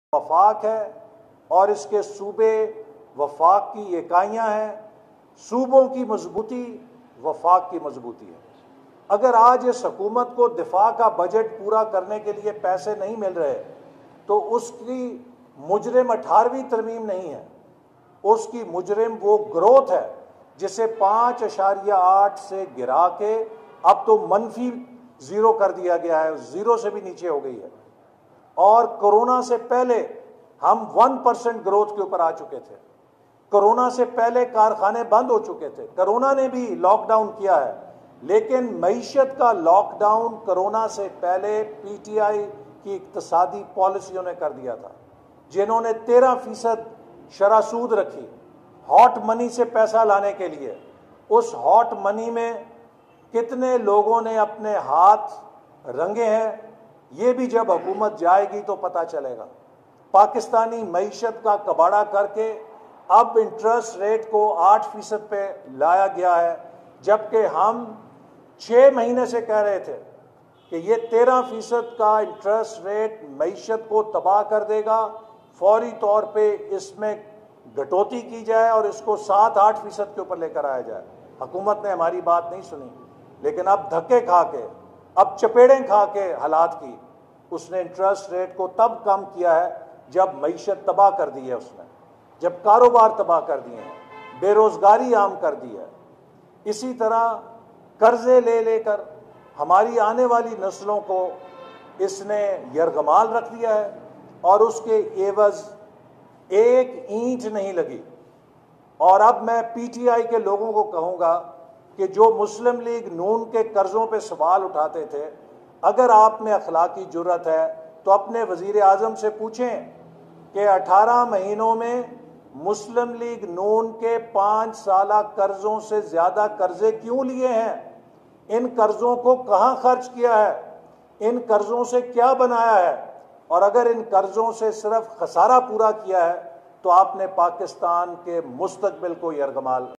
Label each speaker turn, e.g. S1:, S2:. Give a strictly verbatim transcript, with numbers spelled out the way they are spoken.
S1: وفاق ہے اور اس کے صوبے وفاق کی اکائیاں ہیں۔ صوبوں کی مضبوطی وفاق کی مضبوطی ہے۔ اگر آج اس حکومت کو دفاع کا بجٹ پورا کرنے کے لیے پیسے نہیں مل رہے تو اس کی مجرم اٹھارہویں ترمیم نہیں ہے، اس کی مجرم وہ گروتھ ہے جسے پانچ اشاریہ آٹھ سے گرا کے اب تو منفی زیرو کر دیا گیا ہے، زیرو سے بھی نیچے ہو گئی ہے۔ اور کرونا سے پہلے ہم ون پرسنٹ گروتھ کے اوپر آ چکے تھے۔ کرونا سے پہلے کارخانے بند ہو چکے تھے، کرونا نے بھی لاک ڈاؤن کیا ہے، لیکن معیشت کا لاک ڈاؤن کرونا سے پہلے پی ٹی آئی کی اقتصادی پالیسیوں نے کر دیا تھا، جنہوں نے تیرہ فیصد شرح سود رکھی ہاٹ منی سے پیسہ لانے کے لیے۔ اس ہاٹ منی میں کتنے لوگوں نے اپنے ہاتھ رنگے ہیں، یہ بھی جب حکومت جائے گی تو پتہ چلے گا۔ پاکستانی معیشت کا کباڑہ کر کے اب انٹرسٹ ریٹ کو آٹھ فیصد پہ لایا گیا ہے، جبکہ ہم چھ مہینے سے کہہ رہے تھے کہ یہ تیرہ فیصد کا انٹرسٹ ریٹ معیشت کو تباہ کر دے گا، فوری طور پہ اس میں کٹوتی کی جائے اور اس کو سات آٹھ فیصد کے اوپر لے کر آیا جائے۔ حکومت نے ہماری بات نہیں سنی، لیکن اب دھکے کھا کے، اب چپیڑیں کھا کے حالات کی، اس نے انٹرسٹ ریٹ کو تب کم کیا ہے جب معیشت تباہ کر دی ہے، اس نے جب کاروبار تباہ کر دیے ہیں، بے روزگاری عام کر دی ہے۔ اسی طرح قرضے لے لے کر ہماری آنے والی نسلوں کو اس نے یرغمال رکھ دیا ہے، اور اس کے عوض ایک اینٹ نہیں لگی۔ اور اب میں پی ٹی آئی کے لوگوں کو کہوں گا کہ جو مسلم لیگ نون کے قرضوں پہ سوال اٹھاتے تھے، اگر آپ میں اخلاقی جرت ہے تو اپنے وزیر اعظم سے پوچھیں کہ اٹھارہ مہینوں میں مسلم لیگ نون کے پانچ سالہ قرضوں سے زیادہ قرضے کیوں لیے ہیں؟ ان قرضوں کو کہاں خرچ کیا ہے؟ ان قرضوں سے کیا بنایا ہے؟ اور اگر ان قرضوں سے صرف خسارہ پورا کیا ہے تو آپ نے پاکستان کے مستقبل کو یرغمال